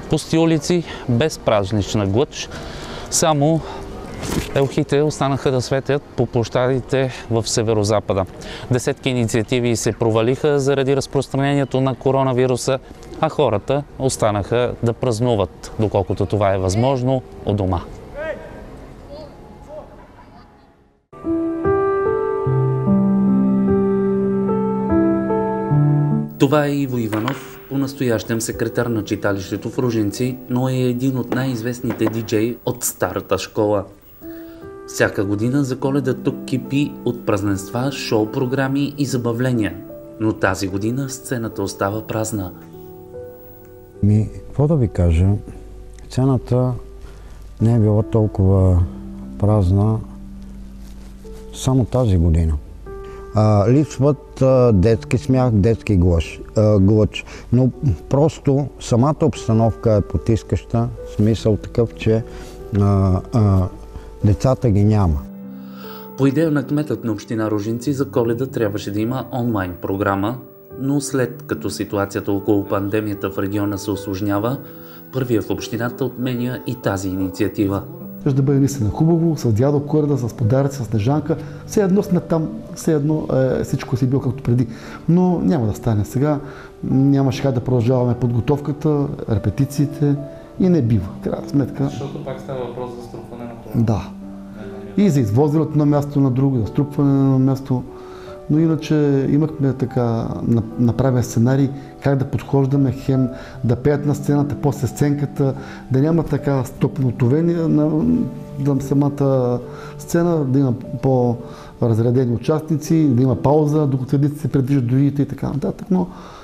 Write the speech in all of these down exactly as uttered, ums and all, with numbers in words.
Пусти улици, без празнична глъч, само елхите останаха да светят по площадите в северозапада. Десетки инициативи се провалиха заради разпространението на коронавируса, а хората останаха да празнуват, доколкото това е възможно, у дома. Това е Иво Иванов, по-настоящем секретар на читалището в Ружинци, но е един от най-известните диджеи от старата школа. Всяка година за Коледа тук кипи от празненства, шоу-програми и забавления, но тази година сцената остава празна. Ми, какво да ви кажа, сцената не е била толкова празна само тази година. А, липсват а, детски смях, детски глъч, а, глъч. Но просто самата обстановка е потискаща, в смисъл такъв, че а, а, децата ги няма. По идея на кметът на община Ружинци за Коледа трябваше да има онлайн програма, но след като ситуацията около пандемията в региона се усложнява, първия в общината отменя и тази инициатива. Ще да бъде наистина хубаво, с дядо Коледа, с подаръци, с Снежанка. Все едно сме там, все едно е, всичко си било както преди. Но няма да стане сега. Нямаше как да продължаваме подготовката, репетициите и не бива. Крайна сметка. Защото пак става въпрос за струпване на това. Да. И за извозването на място на друго, за струпване на място. Но иначе имахме така направен сценарий как да подхождаме, хем да пеят на сцената, после сценката, да няма така стопнотовение на, на самата сцена, да има по-разредени участници, да има пауза, докато едните се предвиждат другите и така нататък, но...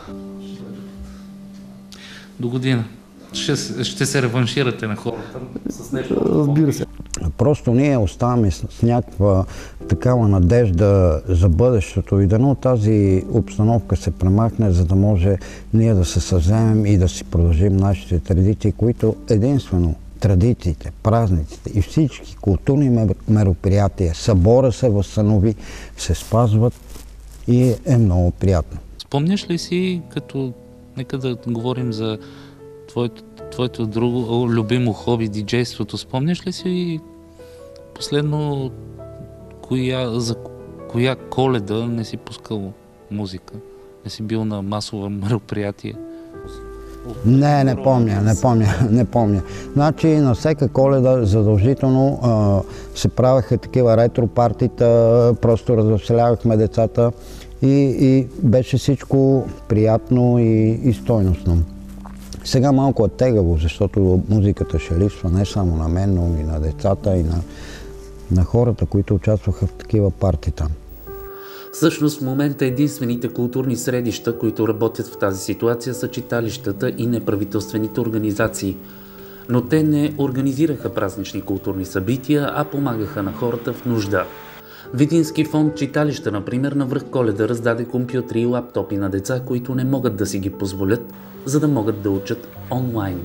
До година ще, ще се реванширате на хората с нещо? Разбира се. Просто ние оставаме с, с някаква такава надежда за бъдещето и дано тази обстановка се премахне, за да може ние да се съвземем и да си продължим нашите традиции, които единствено традициите, празниците и всички културни мероприятия, събора се възстанови, се спазват и е много приятно. Спомняш ли си, като нека да говорим за твоето, твоето друго любимо хоби, диджейството, спомняш ли си последно коя, за коя Коледа не си пускал музика? Не си бил на масово мероприятие? Не, не помня, не помня, не помня. Значи на всяка Коледа задължително а, се правеха такива ретро-партита, просто развеселявахме децата и, и беше всичко приятно и, и стойностно. Сега малко е тегаво, защото музиката ще липсва не само на мен, но и на децата, и на, на хората, които участваха в такива партита. Всъщност в момента единствените културни средища, които работят в тази ситуация, са читалищата и неправителствените организации. Но те не организираха празнични културни събития, а помагаха на хората в нужда. Видински фонд Читалища, например, на връх Коледа раздаде компютри и лаптопи на деца, които не могат да си ги позволят, за да могат да учат онлайн.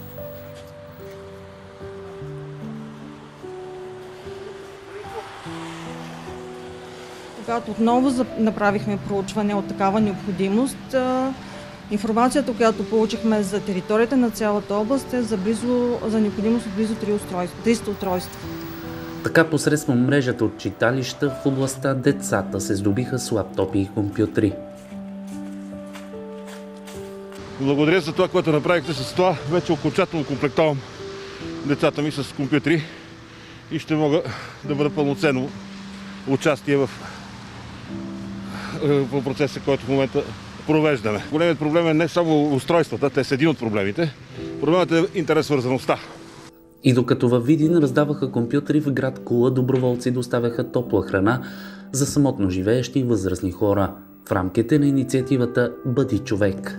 Когато отново направихме проучване от такава необходимост, информацията, която получихме за територията на цялата област е за, близо, за необходимост от близо триста устройства. Така посредством мрежата от читалища в областта децата се здобиха с лаптопи и компютри. Благодаря за това, което направихте. С това вече окончателно комплектовам децата ми с компютри и ще мога да бъда пълноценно участие в, в процеса, който в момента провеждаме. Големият проблем е не само устройствата, те са един от проблемите. Проблемът е интернет-свързаността. И докато във Видин раздаваха компютри, в град Кула доброволци доставяха топла храна за самотно живеещи и възрастни хора в рамките на инициативата Бъди човек.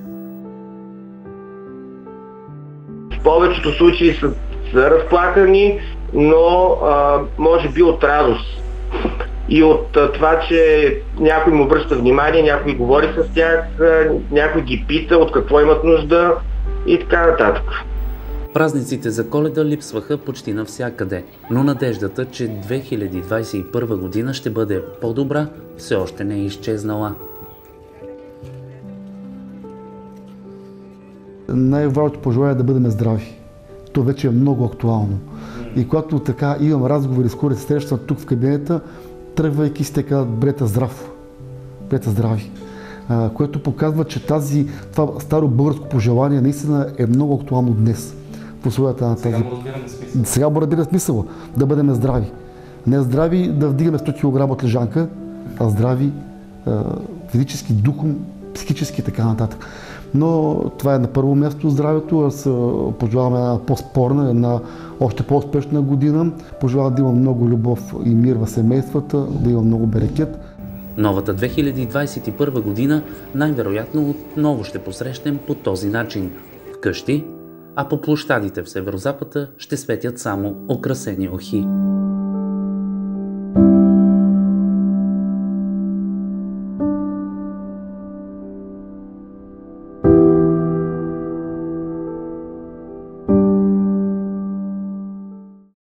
В повечето случаи са, са разплакани, но а, може би от радост. И от а, това, че някой му обръща внимание, някой говори с тях, а, някой ги пита от какво имат нужда и така нататък. Празниците за Коледа липсваха почти навсякъде, но надеждата, че две хиляди двадесет и първа година ще бъде по-добра, все още не е изчезнала. Най-важното пожелание е да бъдем здрави. То вече е много актуално. И когато така имам разговори с хората, се срещам тук в кабинета, тръгвайки си така, бъдете здрав, бъдете здрави. А, което показва, че тази, това старо българско пожелание наистина е много актуално днес. В условията на тази... Сега му разбираме смисъл. Сега му разбира смисъл да бъдем здрави. Не здрави да вдигаме сто килограма от лежанка, а здрави а, физически, духом, психически и така нататък. Но това е на първо място здравето. Аз пожелавам една по-спорна, една още по-успешна година. Пожелавам да има много любов и мир в семействата, да има много берекет. Новата две хиляди двадесет и първа година най-вероятно отново ще посрещнем по този начин. Вкъщи, а по площадите в Северозапада ще светят само украсени охи.